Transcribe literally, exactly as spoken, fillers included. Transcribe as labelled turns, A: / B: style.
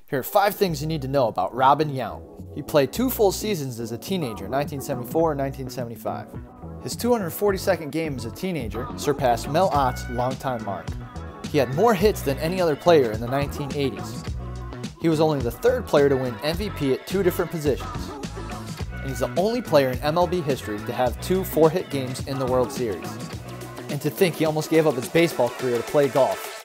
A: Here are five things you need to know about Robin Yount. He played two full seasons as a teenager in nineteen seventy-four and nineteen seventy-five. His two hundred forty-second game as a teenager surpassed Mel Ott's longtime mark. He had more hits than any other player in the nineteen eighties. He was only the third player to win M V P at two different positions. And he's the only player in M L B history to have two four-hit games in the World Series. And to think he almost gave up his baseball career to play golf.